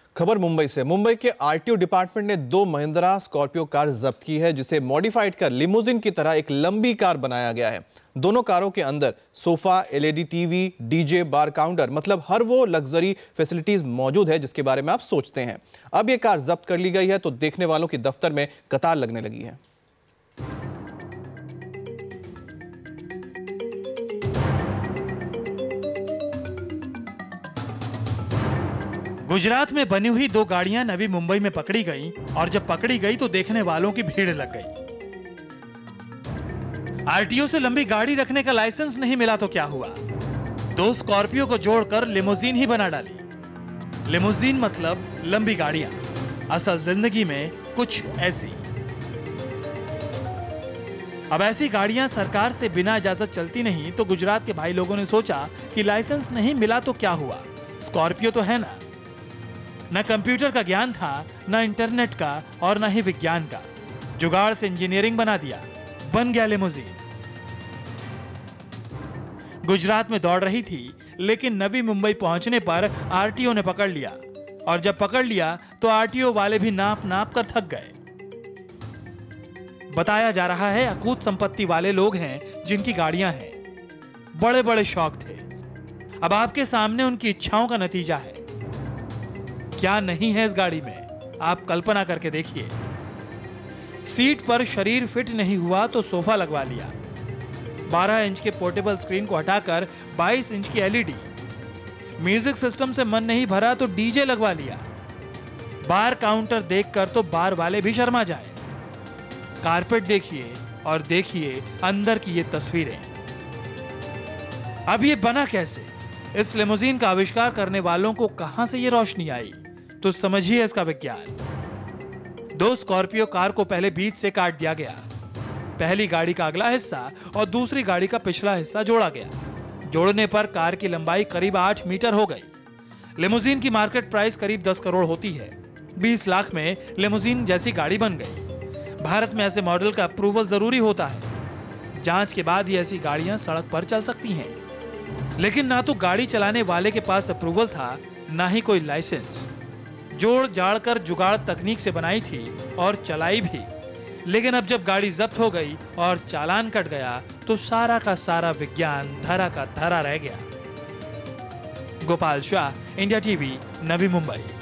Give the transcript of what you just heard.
खबर मुंबई से। मुंबई के आरटीओ डिपार्टमेंट ने 2 महिंद्रा स्कॉर्पियो कार जब्त की है, जिसे मॉडिफाइड कर लिमोजिन की तरह एक लंबी कार बनाया गया है। दोनों कारों के अंदर sofa, LED TV, DJ, bar counter, मतलब हर वो लग्जरी फैसिलिटीज मौजूद है जिसके बारे में आप सोचते हैं। अब ये कार जब्त कर ली गई है तो देखने वालों की दफ्तर में कतार लगने लगी है। गुजरात में बनी हुई 2 गाड़ियां नवी मुंबई में पकड़ी गईं और जब पकड़ी गई तो देखने वालों की भीड़ लग गई। आरटीओ से लंबी गाड़ी रखने का लाइसेंस नहीं मिला तो क्या हुआ? 2 स्कॉर्पियो को जोड़कर लिमोजीन ही बना डाली। लिमोजीन मतलब लंबी गाड़ियां, असल जिंदगी में कुछ ऐसी। अब ऐसी गाड़ियां सरकार से बिना इजाजत चलती नहीं तो गुजरात के भाई लोगों ने सोचा कि लाइसेंस नहीं मिला तो क्या हुआ, स्कॉर्पियो तो है ना। न कंप्यूटर का ज्ञान था, न इंटरनेट का और न ही विज्ञान का। जुगाड़ से इंजीनियरिंग बना दिया, बन गया लिमोजीन। गुजरात में दौड़ रही थी, लेकिन नवी मुंबई पहुंचने पर आरटीओ ने पकड़ लिया। और जब पकड़ लिया तो आरटीओ वाले भी नाप नाप कर थक गए। बताया जा रहा है अकूत संपत्ति वाले लोग हैं जिनकी गाड़ियां हैं। बड़े बड़े शौक थे। अब आपके सामने उनकी इच्छाओं का नतीजा है। क्या नहीं है इस गाड़ी में, आप कल्पना करके देखिए। सीट पर शरीर फिट नहीं हुआ तो सोफा लगवा लिया। 12 इंच के पोर्टेबल स्क्रीन को हटाकर 22 इंच की एलईडी। म्यूजिक सिस्टम से मन नहीं भरा तो डीजे लगवा लिया। बार काउंटर देखकर तो बार वाले भी शर्मा जाए। कारपेट देखिए और देखिए अंदर की ये तस्वीरें। अब ये बना कैसे? इस लिमोजीन का आविष्कार करने वालों को कहां से ये रोशनी आई, तो समझिए इसका विज्ञान। 2 स्कॉर्पियो कार को पहले बीच से काट दिया गया। पहली गाड़ी का अगला हिस्सा और दूसरी गाड़ी का पिछला हिस्सा जोड़ा गया। जोड़ने पर कार की लंबाई करीब 8 मीटर हो गई। लिमोजीन की मार्केट प्राइस करीब 10 करोड़ होती है। 20 लाख में लिमोजीन जैसी गाड़ी बन गई। भारत में ऐसे मॉडल का अप्रूवल जरूरी होता है। जांच के बाद ही ऐसी गाड़ियां सड़क पर चल सकती हैं। लेकिन ना तो गाड़ी चलाने वाले के पास अप्रूवल था, ना ही कोई लाइसेंस। जोड़ जाड़ कर जुगाड़ तकनीक से बनाई थी और चलाई भी। लेकिन अब जब गाड़ी जब्त हो गई और चालान कट गया तो सारा का सारा विज्ञान धरा का धरा रह गया। Gopal Shah, India TV, Navi Mumbai.